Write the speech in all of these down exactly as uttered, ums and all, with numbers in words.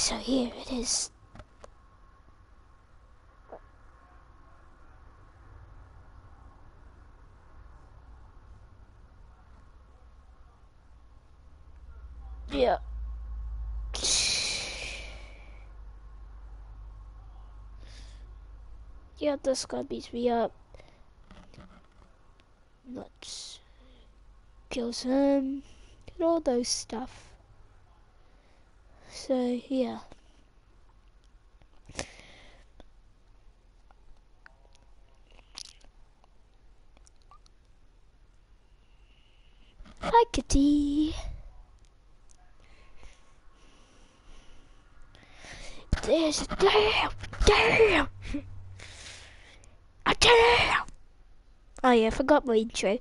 So here it is. Yeah. Yeah, this guy beats me up. Let's kill him. Get all those stuff. So, yeah. Hi, kitty. There's a damn, damn, a damn. Oh yeah, I forgot my intro.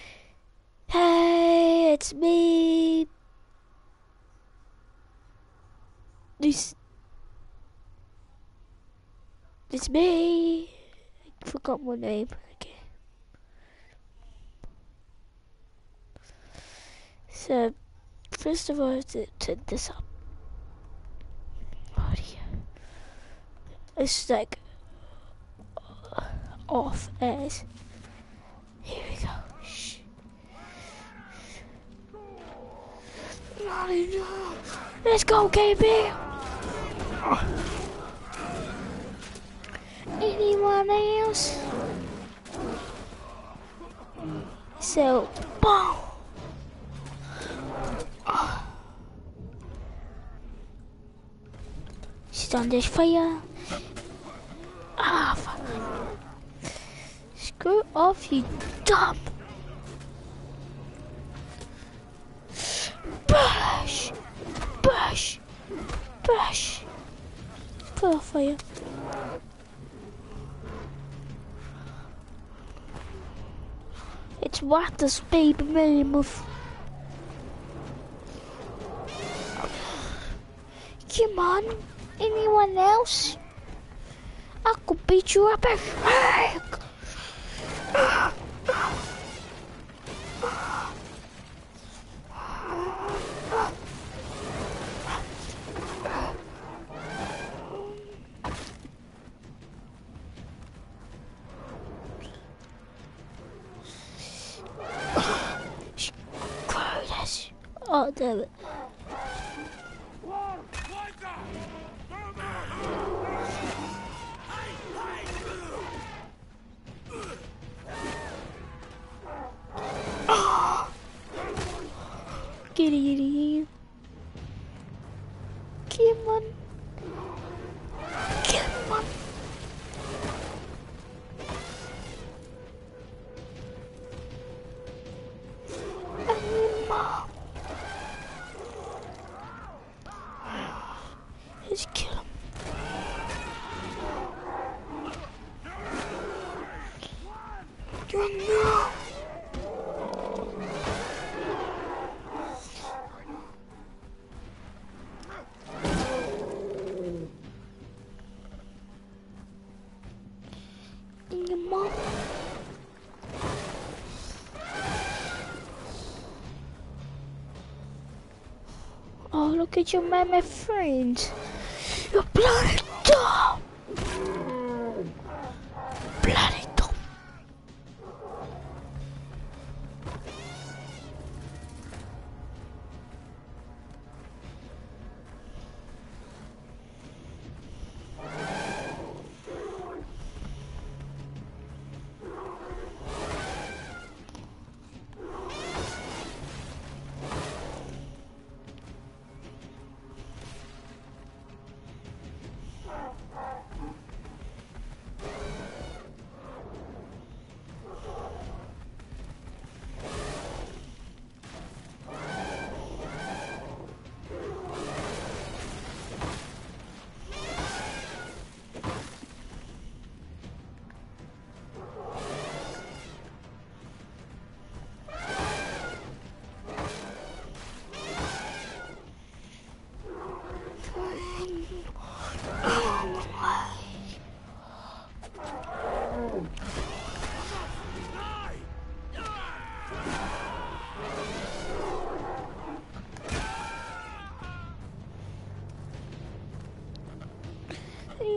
Hey, it's me. This, it's me. I forgot my name. Okay. So, first of all, I have to turn this up. Audio. It's like uh, off as. Here we go. Shh. No, no. Let's go, K B. Anyone else? So, boom. She's on this fire. Ah, fuck. Screw off, you dumb. Bash. Bash. Bash. Put off fire. It's what this baby mammoth. Come on, anyone else? I could beat you up a heck. Oh, damn it. Giddy giddy. Come on. Come on. Mom. Let's kill him. No. Mom. Oh, look at your mama friends. You're bloody dumb. Bloody dumb.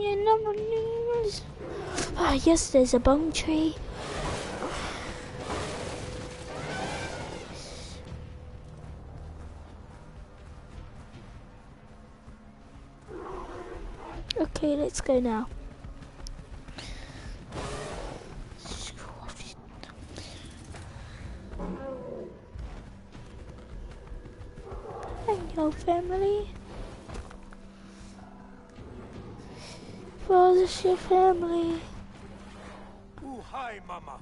your number names. Ah, yes, there's a bone tree. Okay, let's go now. Hello, family. Well, this is your family. Oh, hi, Mama.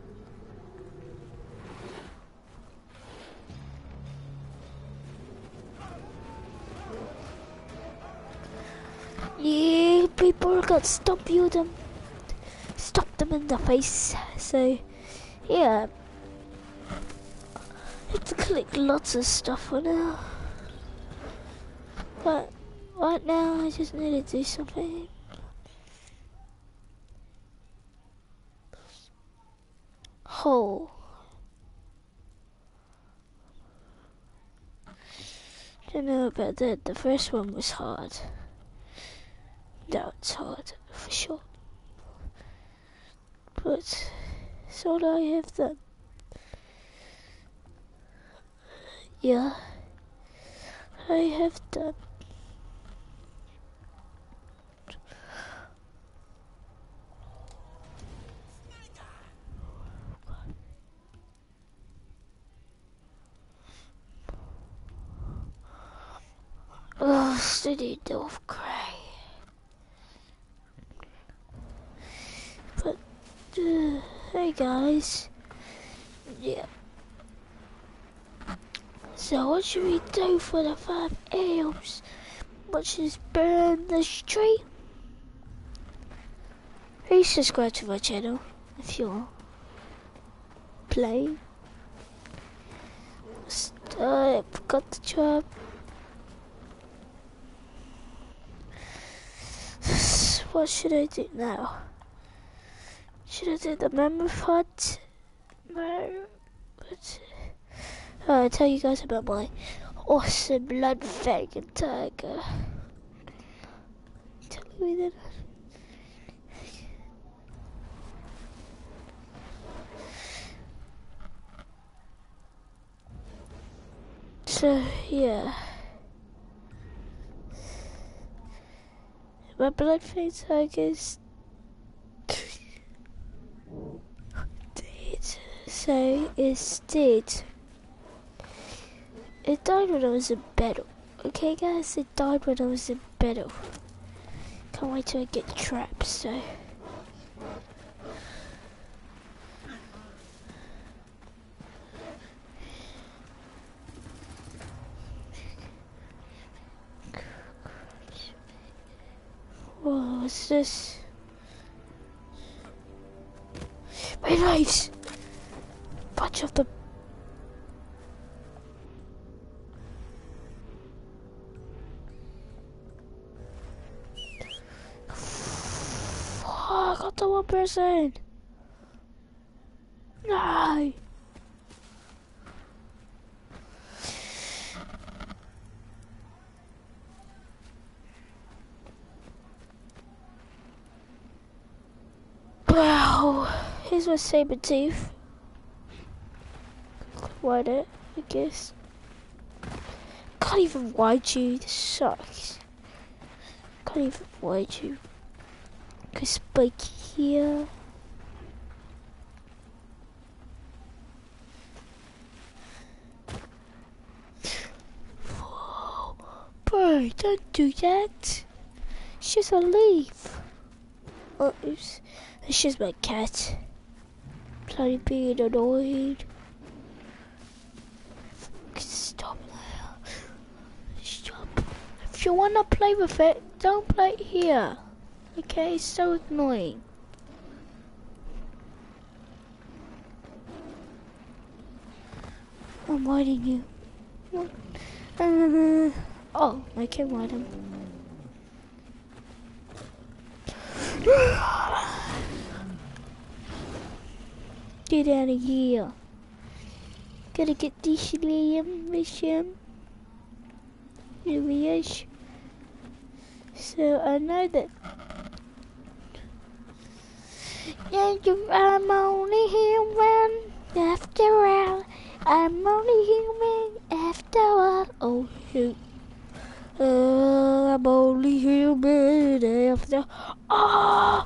Yeah, people got stop you them, stop them in the face. So, yeah, I have to collect lots of stuff for now. But right now, I just need to do something. Oh. Don't know about that. The first one was hard. That was hard, for sure. But that's all I have done. Yeah, I have done. Oh, steady Dove Grey. But, uh, hey guys. Yeah. So what should we do for the five elves? Let's just burn this tree. Please subscribe to my channel if you want. Play. I forgot the job. What should I do now? Should I do the mammoth hut? No. But, uh, I'll tell you guys about my awesome blood fang tiger. Tell me that. So, yeah. My blood fang tiger's dead. So, it's dead. It died when I was in battle. Okay, guys, it died when I was in battle. Can't wait till I get trapped, so. Whoa, what's this? My knives! Bunch of them. Oh, I got the one person. No. Wow. Here's my saber tooth. Wide it, I guess. Can't even wide you. This sucks. Can't even wide you. Cause spike here. Whoa. Bro, don't do that. It's just a leaf. Oh, oops. It's just my cat. Bloody being annoyed. Stop now. Stop. If you wanna play with it, don't play it here. Okay, it's so annoying. I'm waiting you. Uh, oh, I can ride him. Get out of here. Gotta get this Liam mission. Here he is. So I know that Yeah, you, I'm only human after all. I'm only human after all. Oh shoot. Uh, I'm only human after. Ah!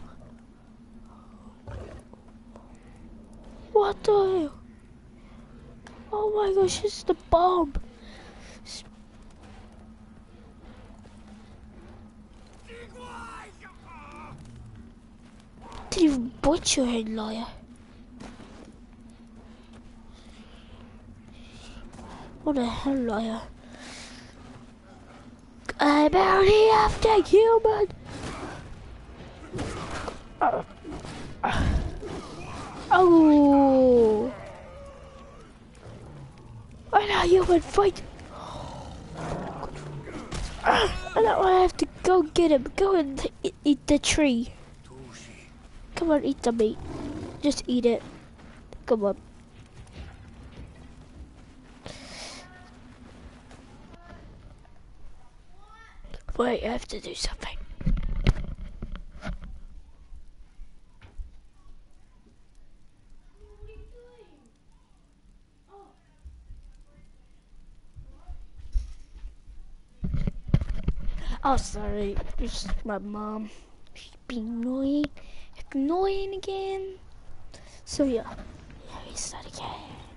What the hell? Oh my gosh, it's the bomb. Didn't even butcher your head, liar. What the hell, liar? I'm only after human. Uh, uh, oh. I know human fight. Uh, I know I have to go get him. Go and eat, eat the tree. Come on, eat the meat. Just eat it. Come on. Wait, I have to do something. Oh, sorry. It's my mom. She's being annoying. Annoying again. So, yeah. Yeah, we start again.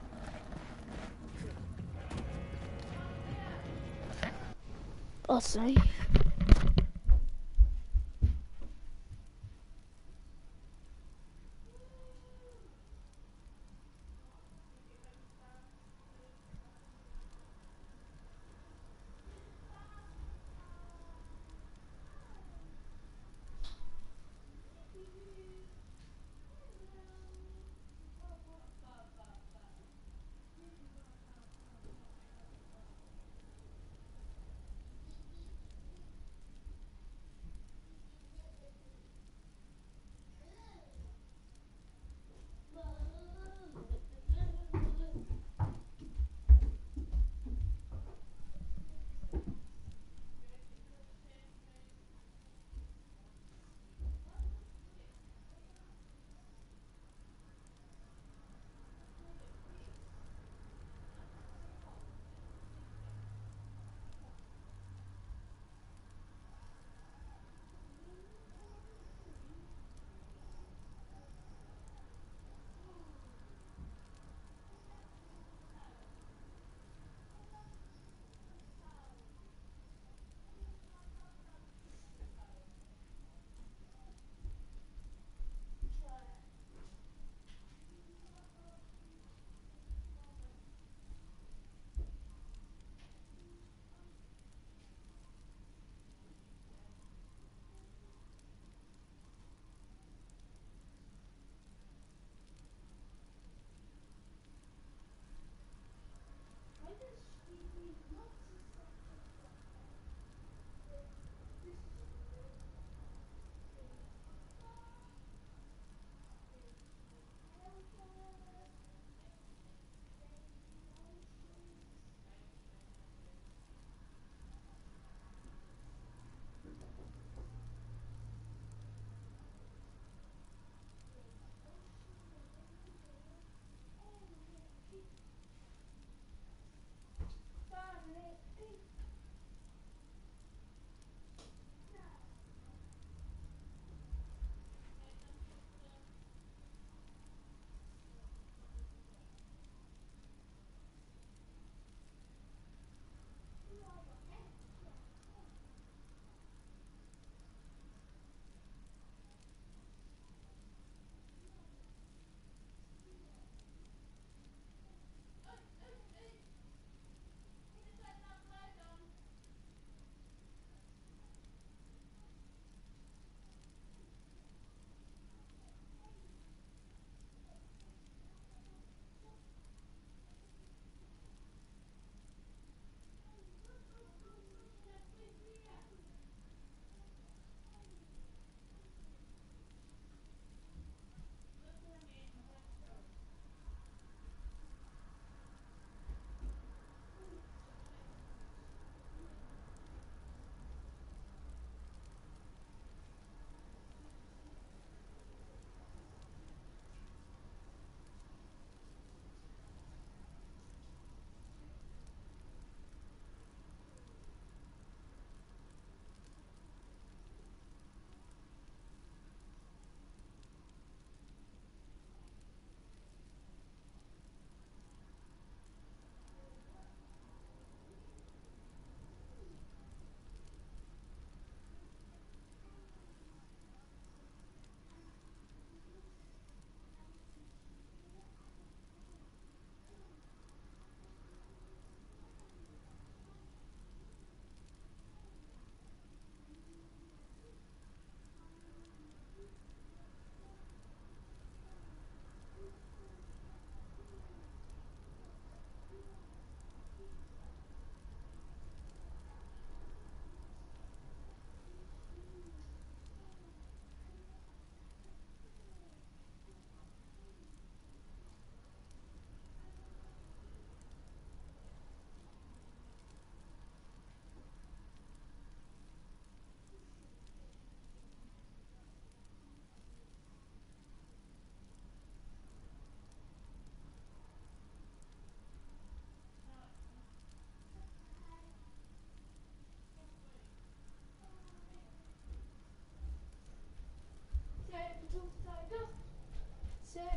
Oh, sorry.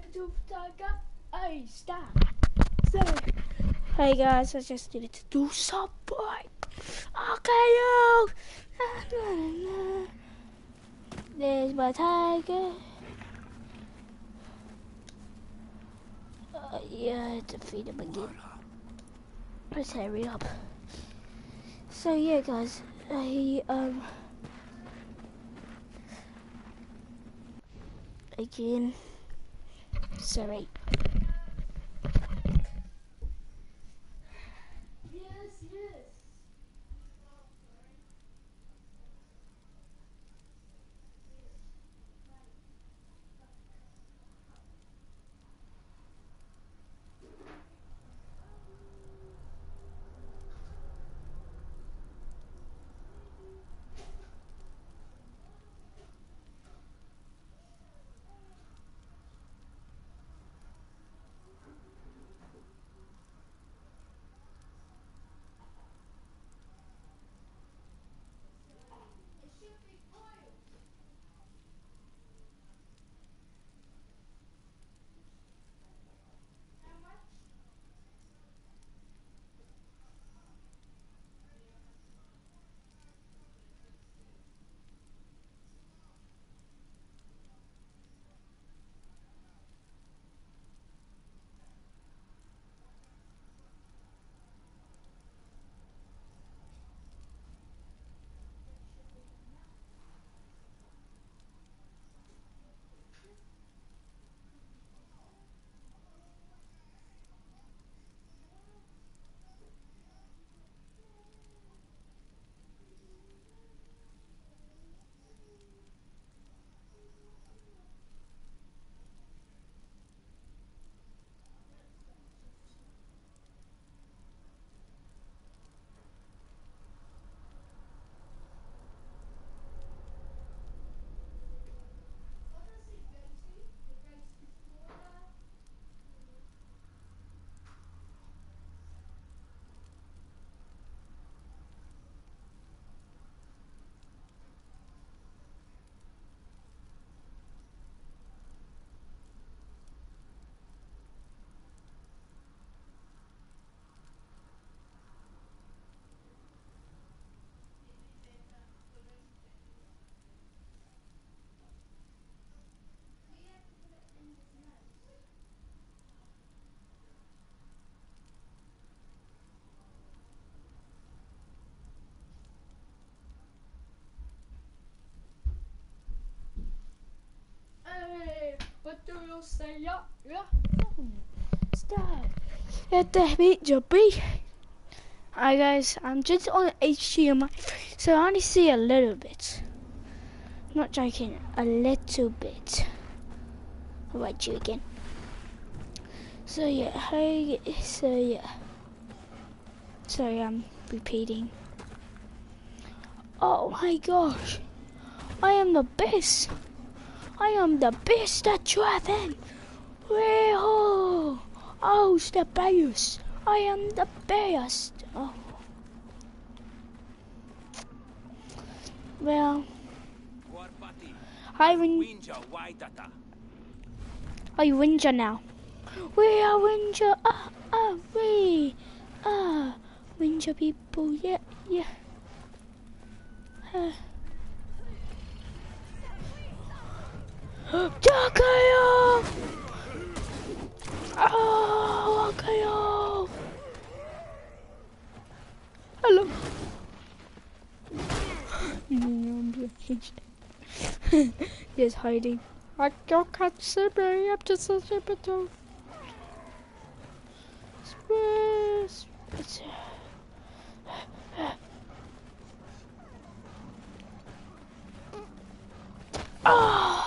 Hey, stop. Sorry. Hey guys, I just needed to do something. Okay, yo. There's my tiger. Uh, yeah, defeat him again. Let's hurry up. So yeah, guys, I um again. Sorry. Yes, yes. Hey, what do you say? Yeah, yeah. Stop. Let the meet your B. Hi guys, I'm just on H D M I, so I only see a little bit. I'm not joking, a little bit. I'll write you again. So yeah, hey, so yeah. Sorry, I'm repeating. Oh my gosh, I am the best. I am the best at driving. Whoa! Oh, the best. I am the best. Oh. Well, I win. Are you Winja now? We are Winja. Ah, ah, we. Ah, Winja people. Yeah, yeah. Uh. Jakayo! Oh, Jakayo! Hello. Just hiding. I don't catch Sibby. I'm just a Sibby. Space. Ah.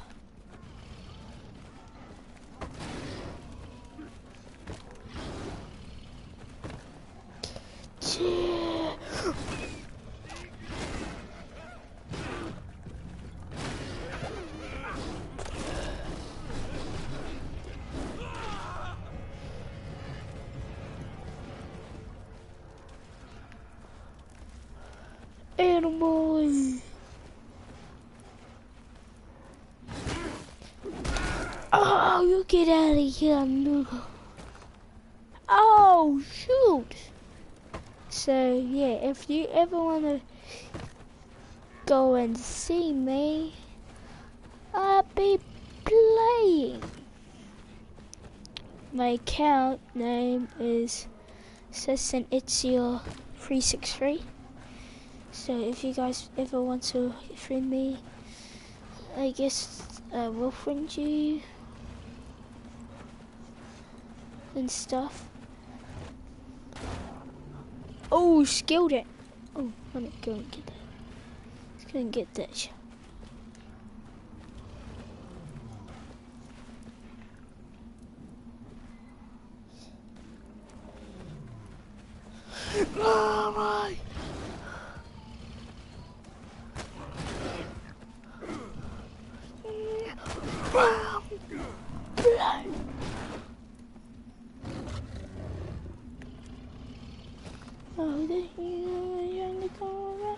Animal. Oh, you get out of here, no. Oh, shoot. So, yeah, if you ever want to go and see me, I'll be playing. My account name is Sessenitio three six three. So if you guys ever want to friend me, I guess I will friend you and stuff. Oh, skilled it. Oh, let me go and get that. Let's go and get that. Oh my! Oh, the hell is going on?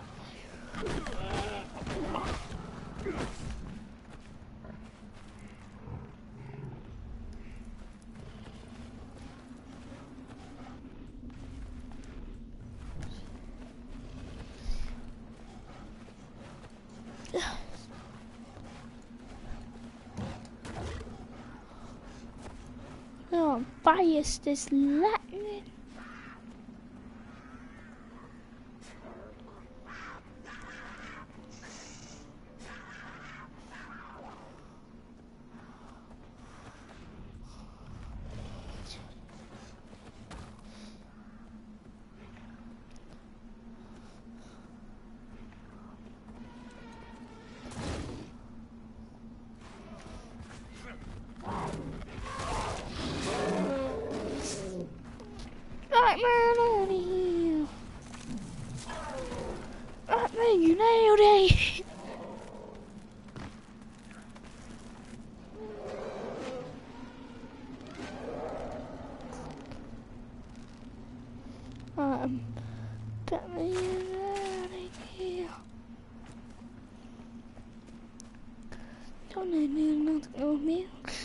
Oh, I'm biased as lightning. Batman on you! Batman, you nailed it! um, Batman, you nailed it! Don't I need nothing on me?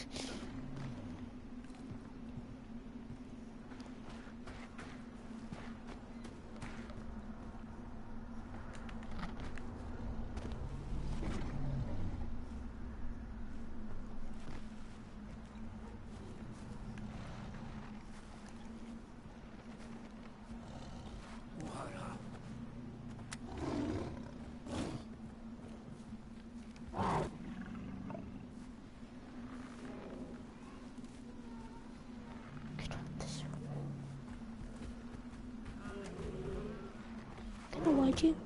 I'm gonna watch you.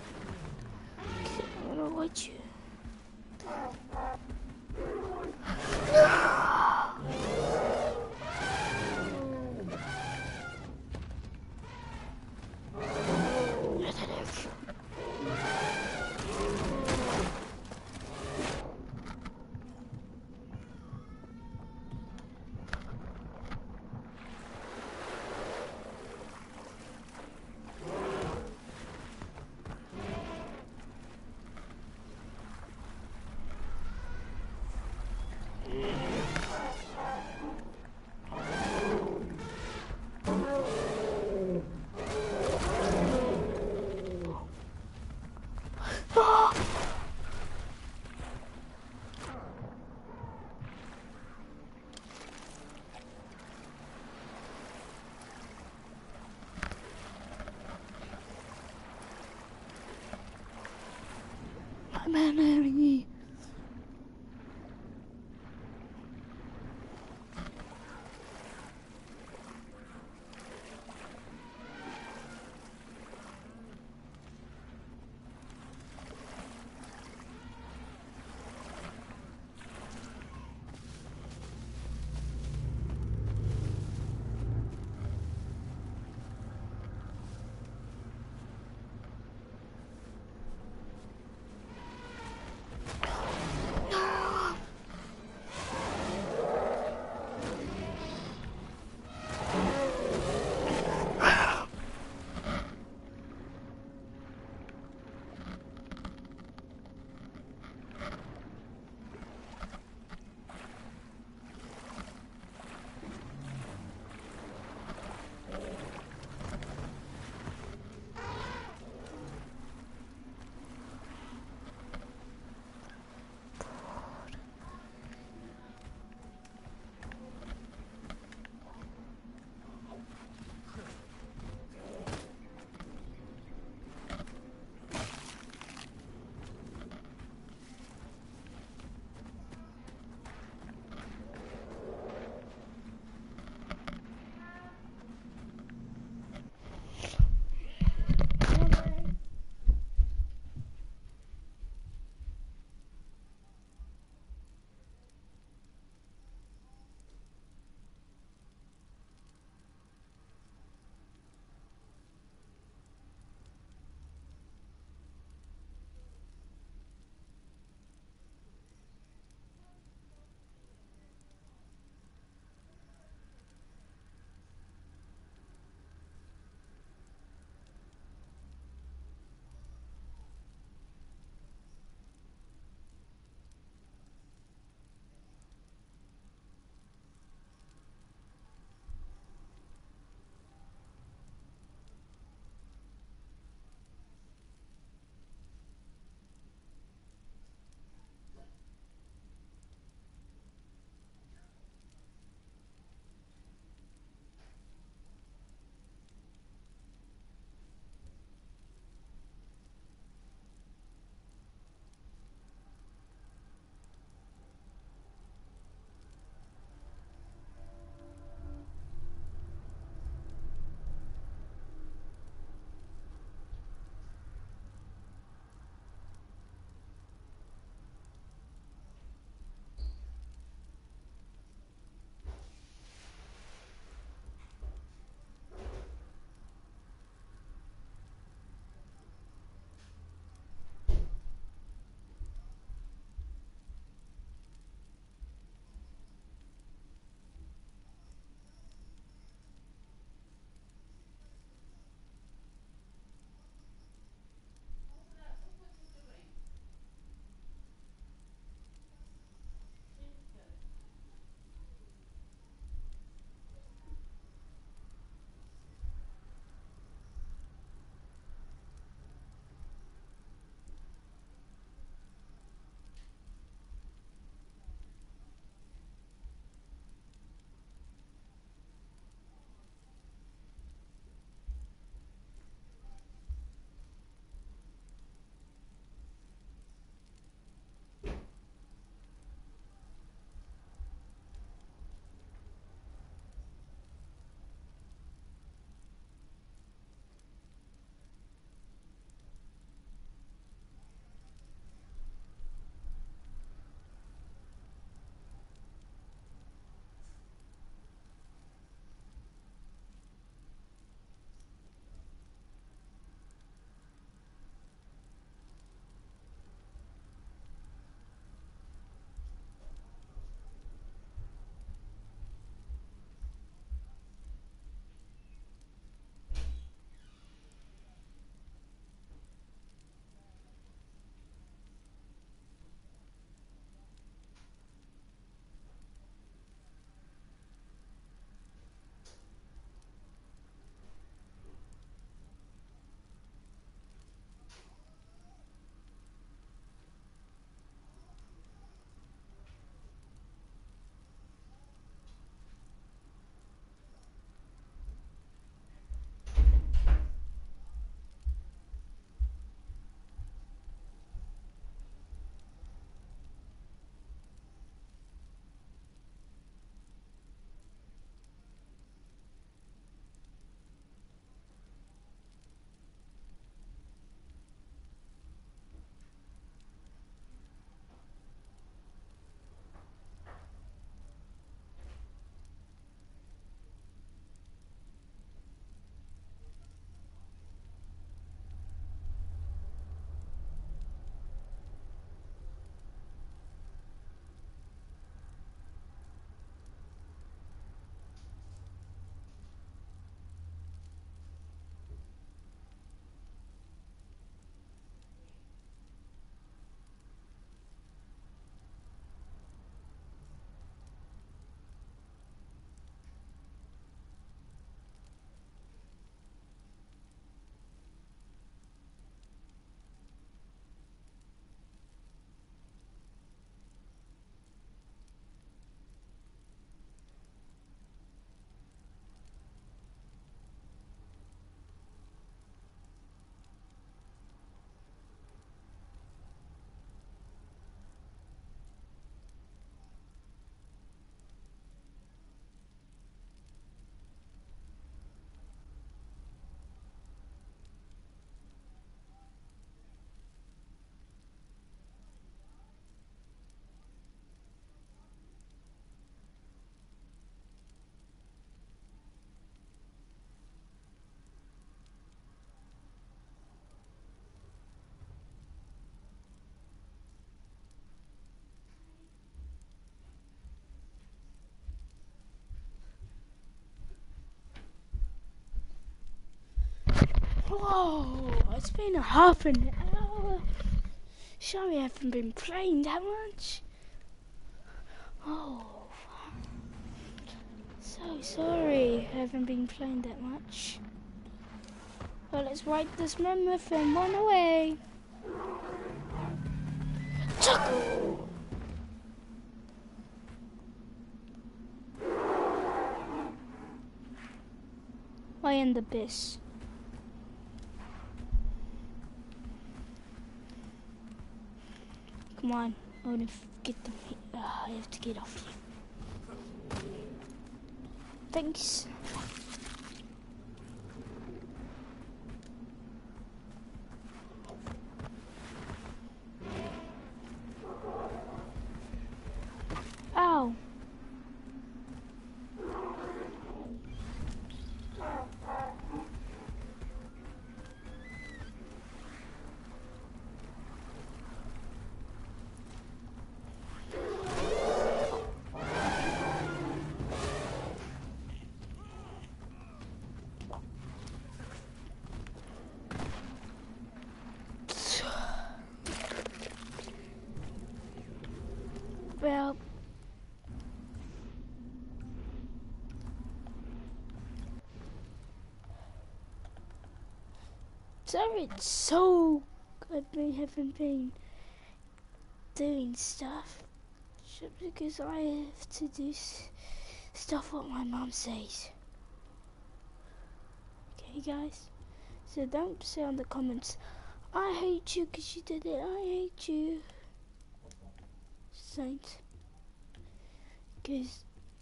I'm gonna watch you. Man, Harry. Whoa, it's been a half an hour. Sorry I haven't been playing that much. Oh, so sorry I haven't been playing that much. Well, let's ride this mammoth and run away. Chuckle! I am the best. Come on, I want to get the. Uh, I have to get off here. Thanks. Ow. Well, sorry, it's so good we haven't been doing stuff just because I have to do s stuff what my mom says. Okay, guys? So don't say in the comments, I hate you because you did it, I hate you. Saints. Because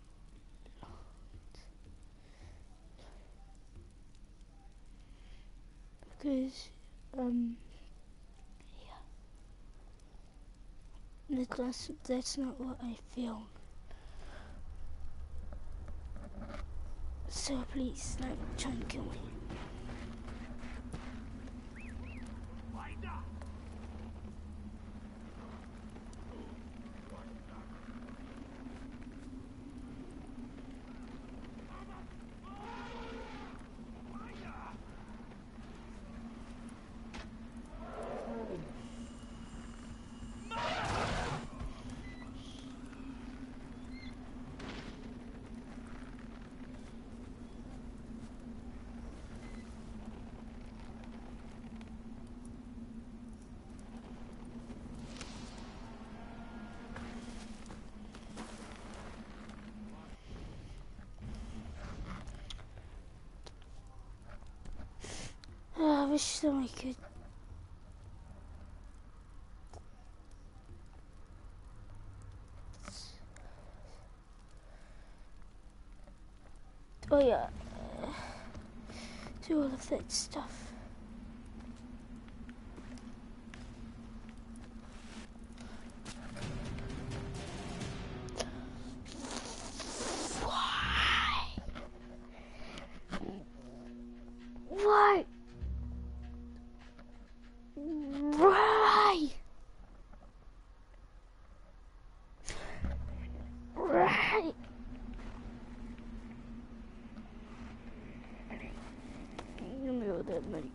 because um yeah, that's that's not what I feel. So please don't try and kill me. Oh, I wish that I could. Oh yeah, uh, do all of that stuff. Why? Why? Why? Right. Give me all that money.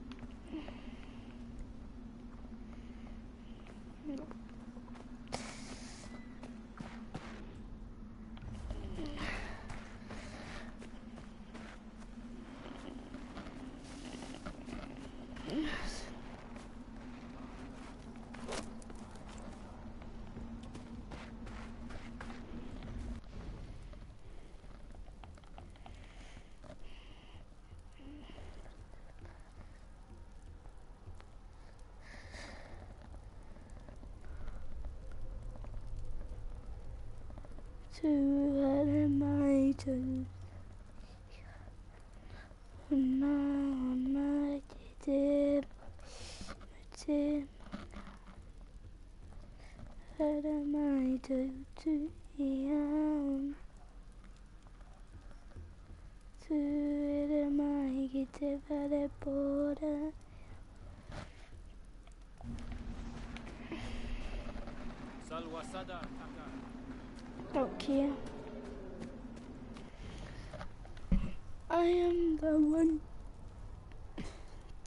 To what am I to? Now I'm dead. What am I to do? To what am I get by the border? Don't care. I am the one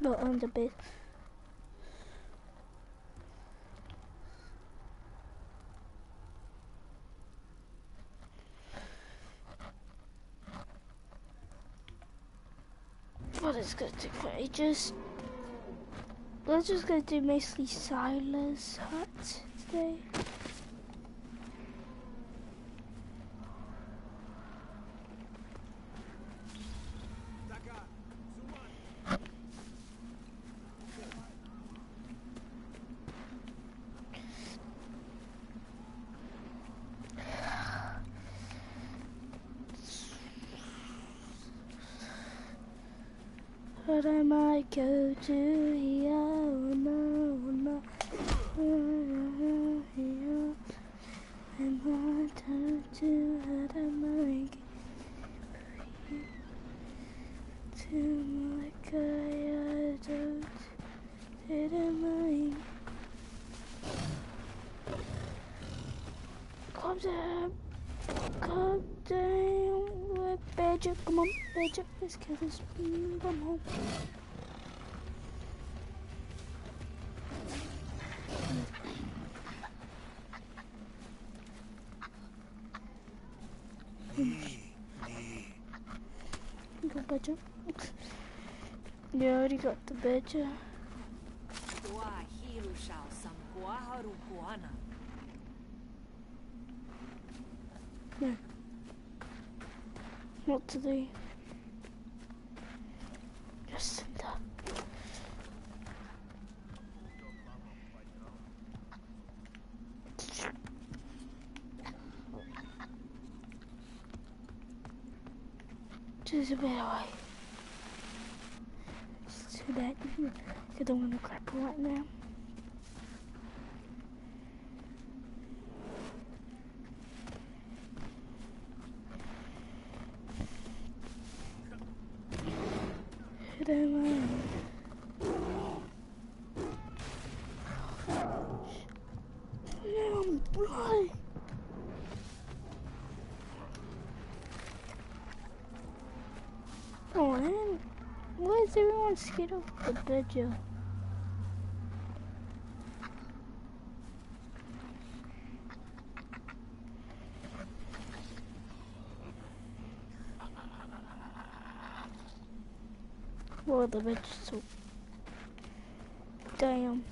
But on the base. Well, it's gonna take for ages. We're just gonna do mostly Silas Hut today. But I might go to here, oh no, oh no, oh here. I might turn to what I might to my guy, I don't, did I mind? Calm down, calm down, Badger, come on, Badger, let's kill this, come home. Go Badger. You already got the Badger. No. Not today. Just sit there. Just a bit away. It's too bad. I don't want to grapple right now. I don't mind. No, I'm blind. Oh man, why is everyone scared of the Badger? Well, the Badger's so damn.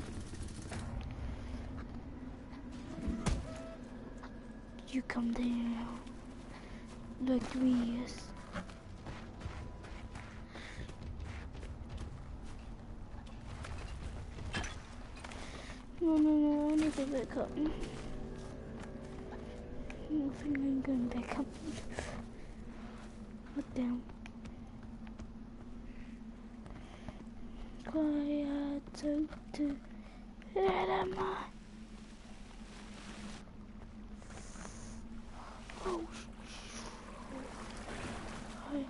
You come down like three years. No, no, no, I need to back up. I don't think I'm going back up. Look down. Quiet, so to where am I? Oh, sorry.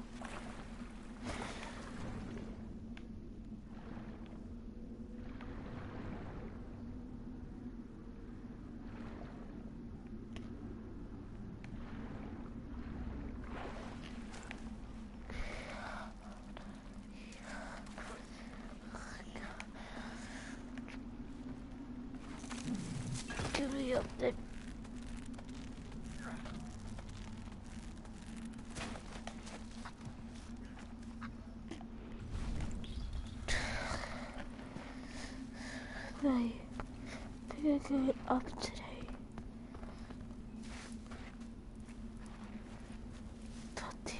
Give me up there. Right. I think I can get up today. God damn.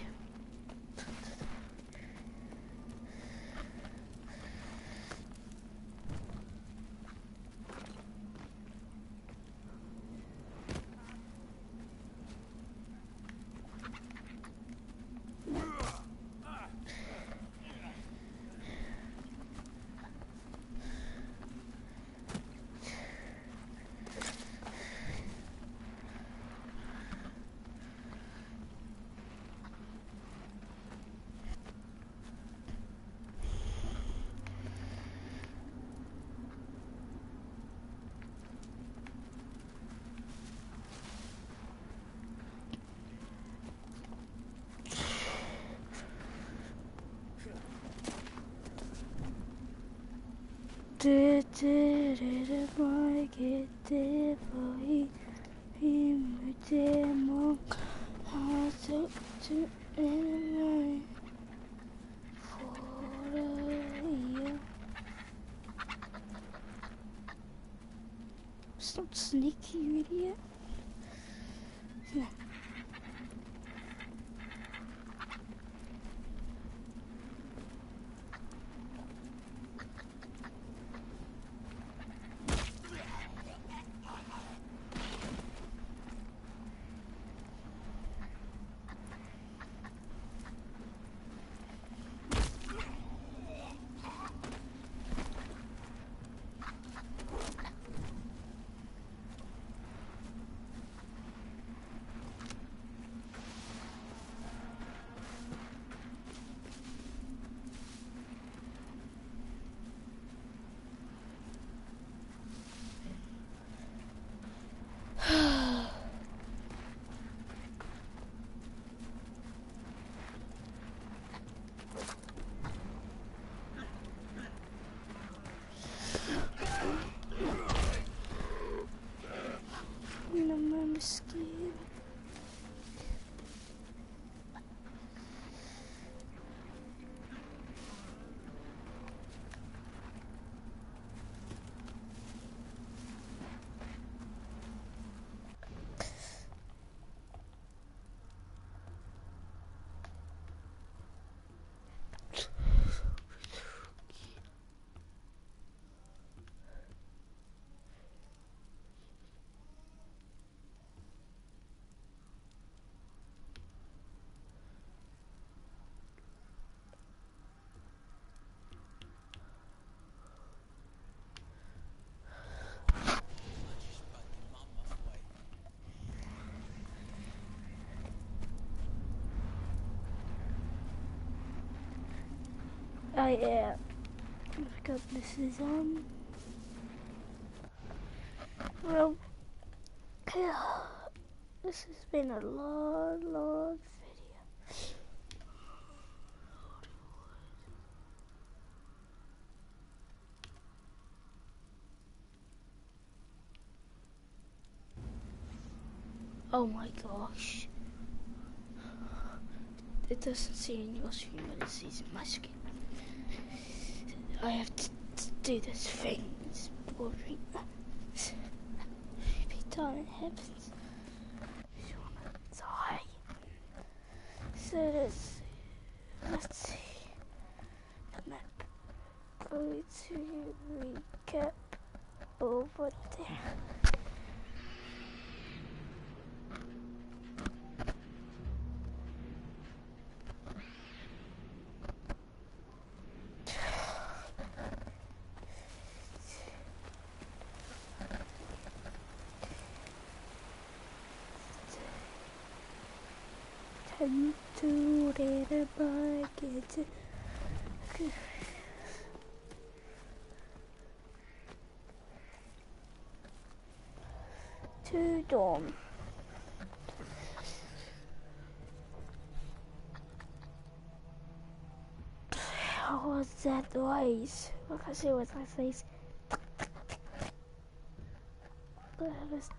Stop sneaking, you idiot. Yeah. I'm scared. I am. Oh my god, this is um. Well, yeah, this has been a long, long video. Oh my gosh. It doesn't see in your screen, but it sees in my screen. I have to, to do this thing. It's boring. Every time it happens, I just wanna die. So let's, let's see. The map. Go to recap over there. Time to ride a bike. It's a to dawn. What was that noise? Look, I see what that says. What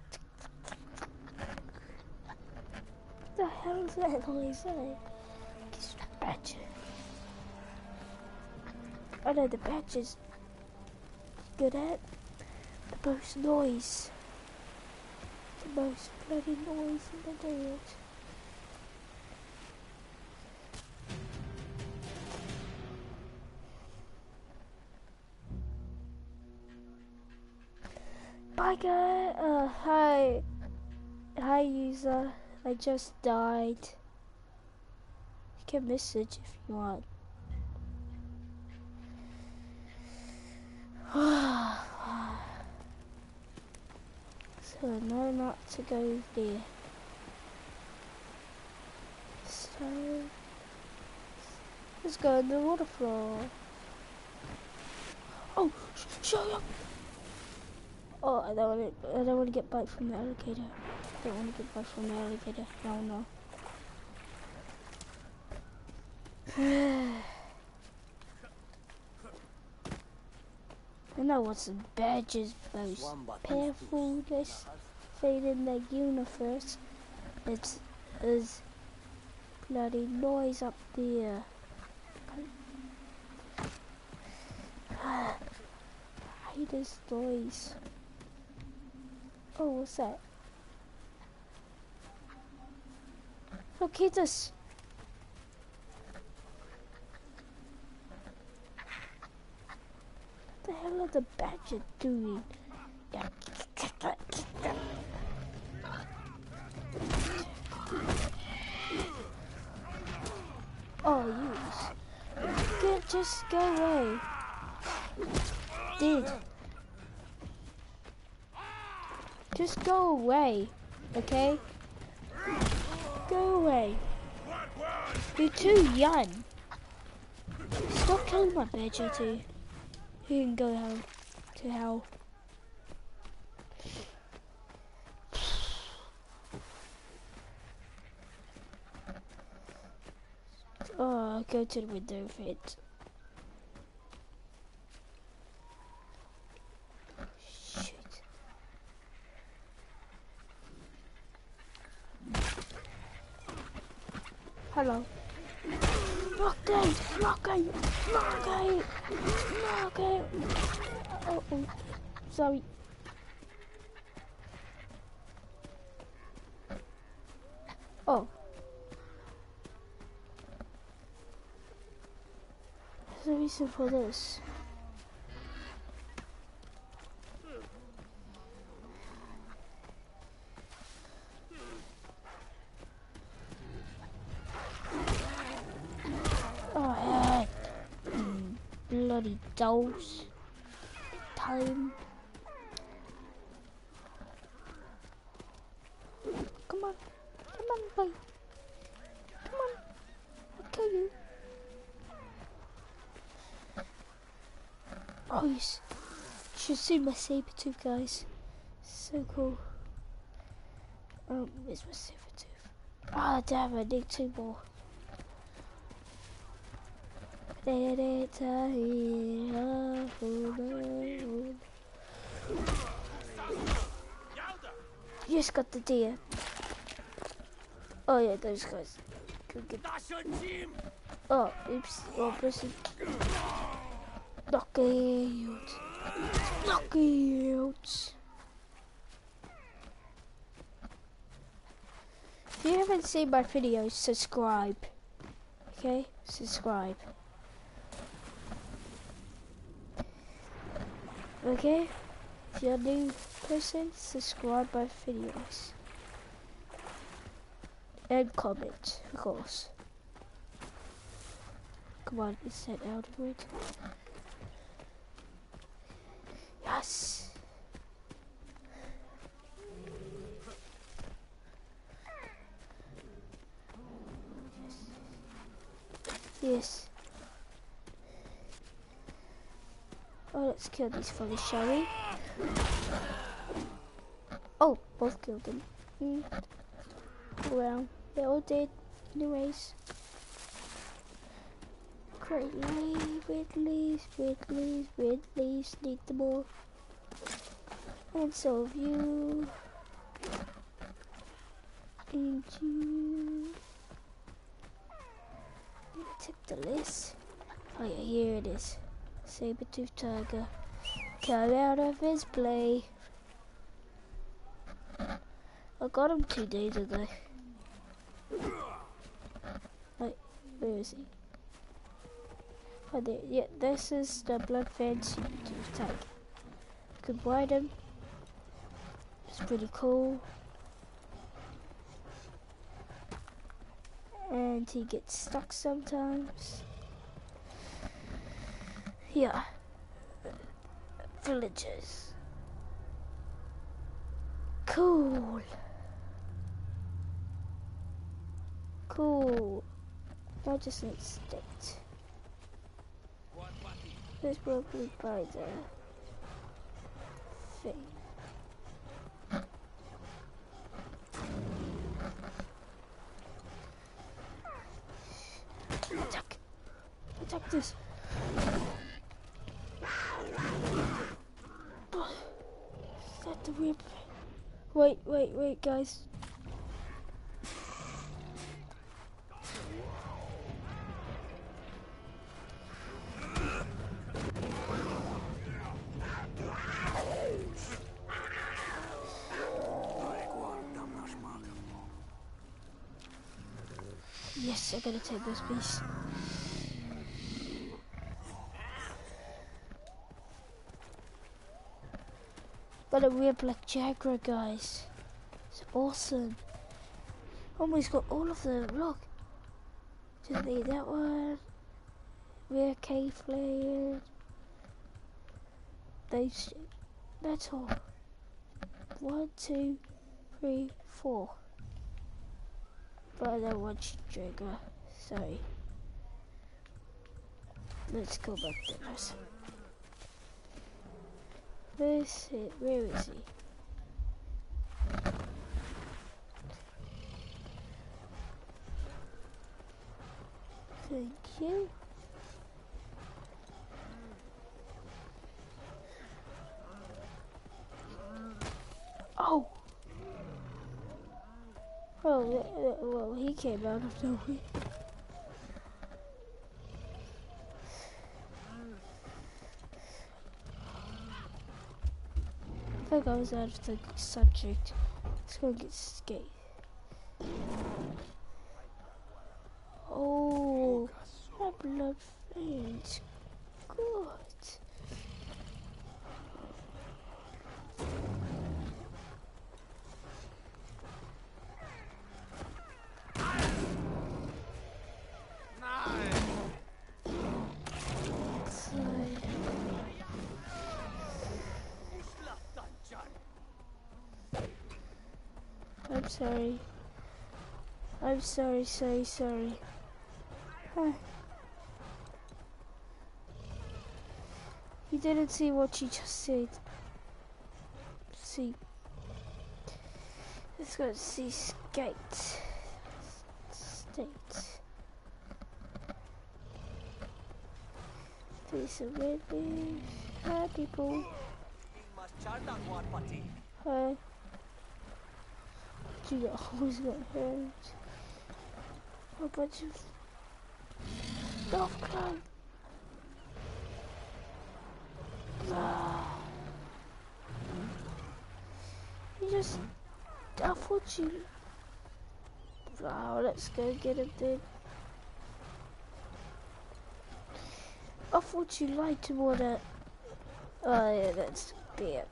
the hell is that noise? It's the badger. I know the badger's good at the most noise. The most bloody noise in the world. Bye guys, uh, hi, hi user, I just died. You can message if you want. So I know not to go there. So let's go in the water floor. Oh, sh shut up! Oh, I don't want to. I don't want to get bite from the alligator. I don't want to get bite from the alligator. No, no. I know what's the badges most powerfulest thing in the universe. It's is bloody noise up there. I hate this noise. Oh, what's that? Look, hit us. What the hell are the badger doing? Oh, you Get, just go away. Dude. Just go away, okay? Go away. You're too young. Stop killing my badger too. You can go hell to hell. Oh, I'll go to the window of it. Shit. Hello. Lock gate! Lock gate! Lock gate! Lock gate! Oh, oh, sorry. Oh. There's a reason for this. Oh yeah. Mm, bloody dolls. Time. Come on. Come on, boy. Come on. I'll kill you. Oh, you should see my saber tooth, guys. So cool. Um, where's my saber tooth? Ah, oh, damn! I need two more. Just got the deer. Oh yeah, those guys. Oh, oops. Oh, pressing. Knockout. Knockout. If you haven't seen my videos, subscribe. Okay? Subscribe. Okay? If you're a new person, subscribe my videos. And comment, of course. Come on, it's that out of it. Yes! Yes. Oh, let's kill these fellas, shall we? Oh, both killed them. Mm. Well, they're all dead, anyways. Greatly, Ridleys, Ridleys, Ridleys, need them all. And so have you. And you. Take the list. Oh yeah, here it is. Saber-tooth tiger. Come out of his play. I got him two days ago. Wait, where is he? Oh, there. Yeah, this is the blood fan saber-tooth tiger. You can ride him. It's pretty cool. And he gets stuck sometimes. Yeah. Villagers. Cool. Cool. I just need sticks. There's probably by the thing. Attack! Attack this! Wait, wait, wait, guys. Yes, I gotta take this piece. Got a real black Jaguar, guys. It's awesome. Almost got all of them. Look. Just need that one. Rear K flared. Those. That's all. One, two, three, four. But I don't want Jaguar. Sorry. Let's go back to this. Where's it? Where is he? Thank you. Oh! Oh, well, he came out of nowhere. I think I was out of the subject. Let's go get skate. Oh, my blood veins. Good. I'm sorry. I'm sorry, sorry, sorry. Huh. You didn't see what you just said. See. Let's go see skate. State. There's a red beef. Hi, people. Hi. You always got hurt. A bunch of stuff club. Ah. You just, I thought you. Wow, let's go get him then. I thought you liked him on that. Oh yeah, that's bad.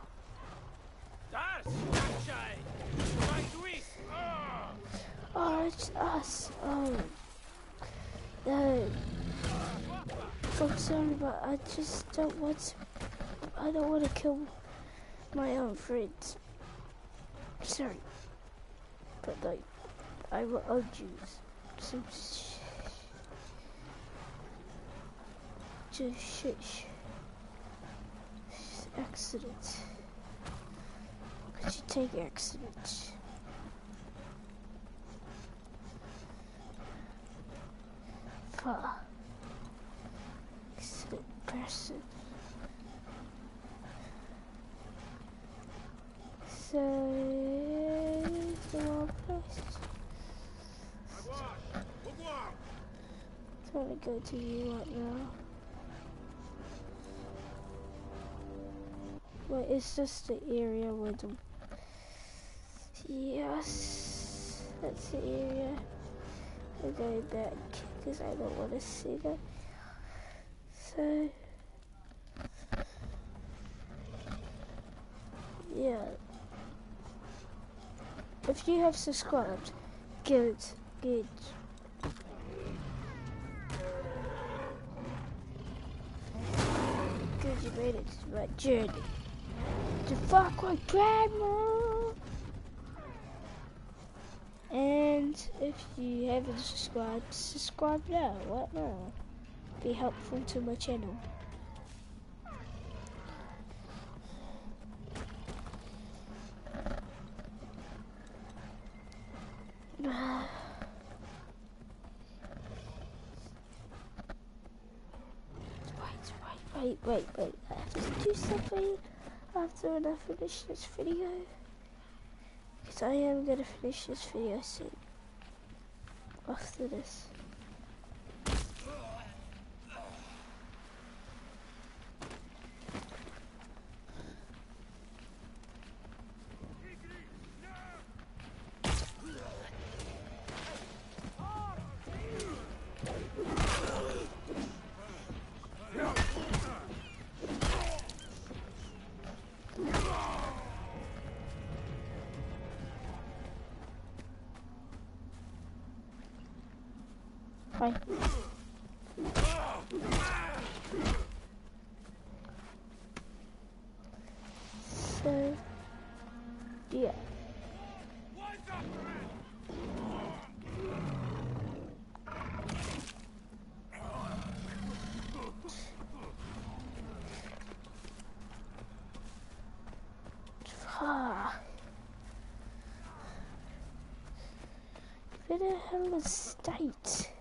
Oh, it's us. Oh, no. I'm sorry, but I just don't want to. I don't want to kill my own friends. Sorry, but like, I will owe you some sh just shit. Accident. Could you take accidents? For accident person. So it's the wrong place. I'm gonna go to you right now. Well, it's just the area where the... Yes, that's the area. I'm going back because I don't want to see that. So... Yeah. If you have subscribed, good, good. Good, you made it to my journey. To Far Cry Primal. And if you haven't subscribed, subscribe now. What now? Be helpful to my channel. Wait, wait, wait, I have to do something after I finish this video. But I am gonna finish this video soon. After this. Fine. So, yeah. Ah. Where the hell is state?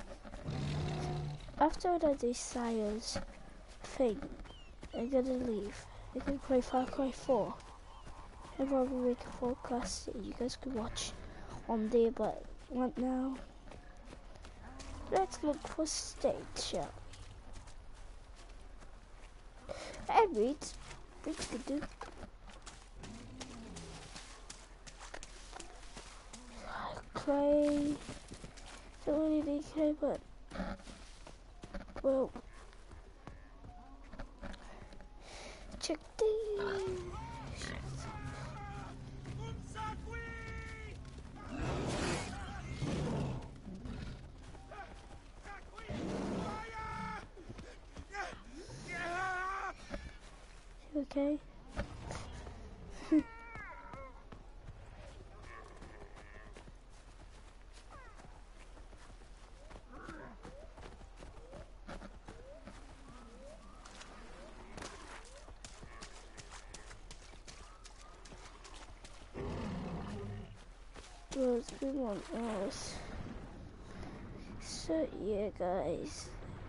After I do Sire's thing, I'm gonna leave. I'm gonna play Far Cry four. And probably make a forecast that you guys can watch one day, but right now, let's look for state, shall we? And read. We could do. Clay. Don't really need clay, but. Well. Check these. Okay. What's going on else? So yeah, guys.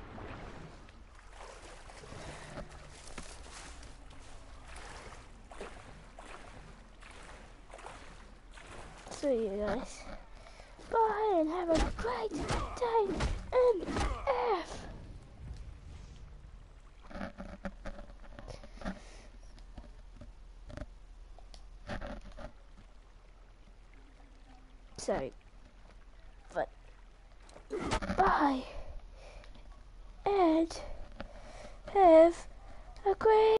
So yeah, guys. Bye and have a great day in F. Sorry, but bye and have a great